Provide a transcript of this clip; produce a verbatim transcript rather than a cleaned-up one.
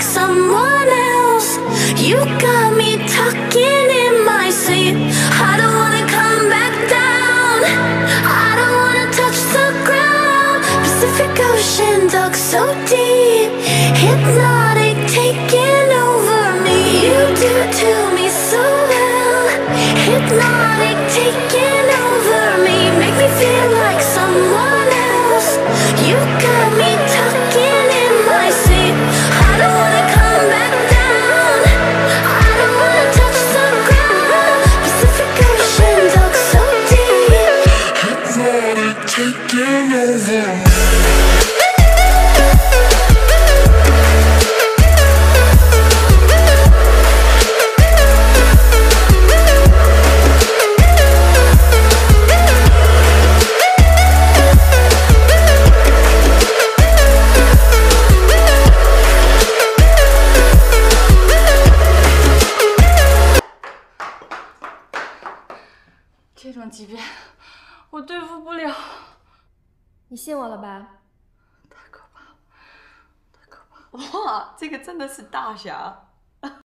someone else. You got me talking in my sleep. I don't wanna come back down. I don't wanna touch the ground. Pacific Ocean dug so deep, hypnotic taking over me. You do to me so well, hypnotic taking over me. Make me feel like someone else. You got me talking in my sleep. I don't wanna come back down. I don't wanna touch the ground. Pacific Ocean dug so deep, hypnotic taking over me. 这种级别，我对付不了。 你信我了吧？ 太可怕了，太可怕了！ 哇，这个真的是大侠。